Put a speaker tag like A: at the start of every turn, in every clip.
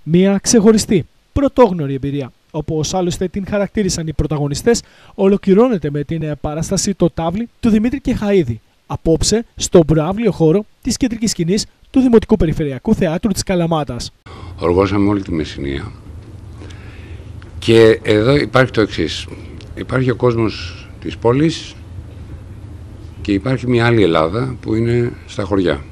A: Μια ξεχωριστή, πρωτόγνωρη εμπειρία, όπως άλλωστε την χαρακτήρισαν οι πρωταγωνιστές, ολοκληρώνεται με την παράσταση «Το Τάβλι» του Δημήτρη Κεχαΐδη, απόψε στον προαύλιο χώρο της κεντρικής σκηνής του Δημοτικού Περιφερειακού Θεάτρου της Καλαμάτας.
B: Οργώσαμε όλη τη Μεσσηνία και εδώ υπάρχει το εξής. Υπάρχει ο κόσμος της πόλης και υπάρχει μια άλλη Ελλάδα που είναι στα χωριά.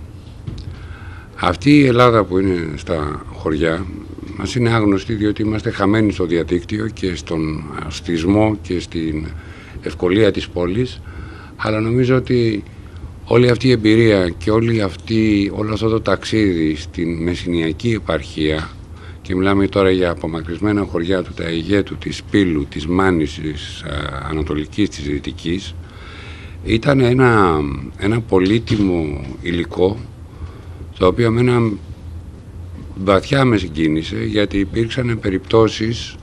B: Αυτή η Ελλάδα που είναι στα χωριά μας είναι άγνωστη, διότι είμαστε χαμένοι στο διαδίκτυο και στον αστισμό και στην ευκολία της πόλης, αλλά νομίζω ότι όλη αυτή η εμπειρία και όλο αυτό το ταξίδι στην Μεσσηνιακή επαρχία, και μιλάμε τώρα για απομακρυσμένα χωριά του Ταιγέτου, της Πύλου, της Μάνης, της Ανατολικής, της Δυτικής, ήταν ένα πολύτιμο υλικό, το οποίο εμένα βαθιά με συγκίνησε, γιατί υπήρξαν περιπτώσεις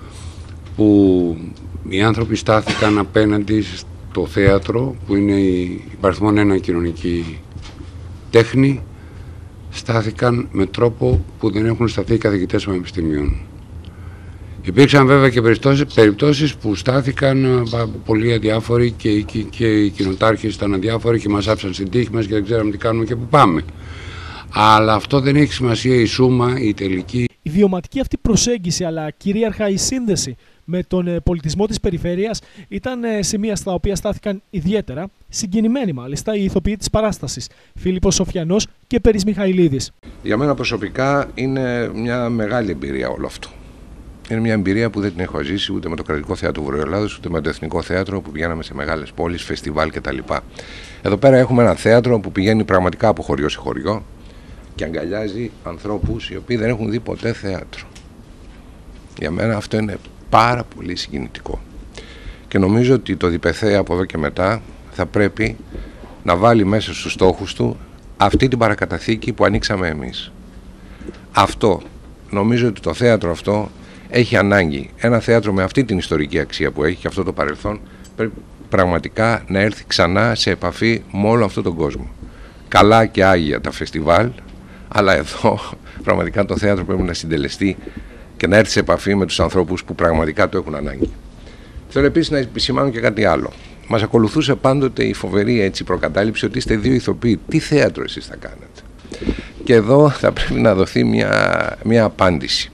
B: που οι άνθρωποι στάθηκαν απέναντι στο θέατρο, που είναι η υπαριθμόν ένα κοινωνική τέχνη, στάθηκαν με τρόπο που δεν έχουν σταθεί οι καθηγητές πανεπιστημίων. Υπήρξαν βέβαια και περιπτώσεις που στάθηκαν πολύ αδιάφοροι και οι κοινοτάρχες ήταν αδιάφοροι και μας άψαν στην τύχη μας και δεν ξέραμε τι κάνουμε και πού πάμε. Αλλά αυτό δεν έχει σημασία, η σούμα, η τελική.
A: Η βιωματική αυτή προσέγγιση, αλλά κυρίαρχα η σύνδεση με τον πολιτισμό της περιφέρειας, ήταν σημεία στα οποία στάθηκαν ιδιαίτερα, συγκινημένοι μάλιστα, οι ηθοποιοί της παράστασης, Φίλιππος Σοφιανός και Περής Μιχαηλίδης.
C: Για μένα προσωπικά είναι μια μεγάλη εμπειρία όλο αυτό. Είναι μια εμπειρία που δεν την έχω ζήσει ούτε με το Κρατικό Θέατρο Βορειοελλάδος, ούτε με το Εθνικό Θέατρο που πηγαίναμε σε μεγάλες πόλεις, φεστιβάλ κτλ. Εδώ πέρα έχουμε ένα θέατρο που πηγαίνει πραγματικά από χωριό σε χωριό και αγκαλιάζει ανθρώπους οι οποίοι δεν έχουν δει ποτέ θέατρο. Για μένα αυτό είναι πάρα πολύ συγκινητικό. Και νομίζω ότι το ΔΠΘ από εδώ και μετά θα πρέπει να βάλει μέσα στους στόχους του αυτή την παρακαταθήκη που ανοίξαμε εμείς. Αυτό, νομίζω ότι το θέατρο αυτό έχει ανάγκη. Ένα θέατρο με αυτή την ιστορική αξία που έχει και αυτό το παρελθόν πρέπει πραγματικά να έρθει ξανά σε επαφή με όλο αυτόν τον κόσμο. Καλά και άγια τα φεστιβάλ, αλλά εδώ πραγματικά το θέατρο πρέπει να συντελεστεί και να έρθει σε επαφή με τους ανθρώπους που πραγματικά το έχουν ανάγκη. Θέλω επίσης να επισημάνω και κάτι άλλο. Μας ακολουθούσε πάντοτε η φοβερή προκατάληψη ότι είστε δύο ηθοποιοί. Τι θέατρο εσείς θα κάνετε? Και εδώ θα πρέπει να δοθεί μια απάντηση.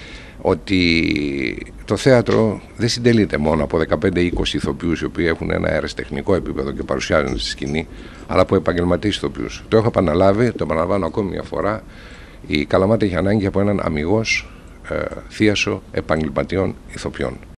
C: Ότι το θέατρο δεν συντελείται μόνο από 15-20 ηθοποιούς οι οποίοι έχουν ένα αεραστεχνικό επίπεδο και παρουσιάζονται στη σκηνή, αλλά από επαγγελματίες ηθοποιούς. Το έχω επαναλάβει, το επαναλαμβάνω ακόμη μια φορά. Η Καλαμάτα έχει ανάγκη από έναν αμιγώς θίασο επαγγελματιών ηθοποιών.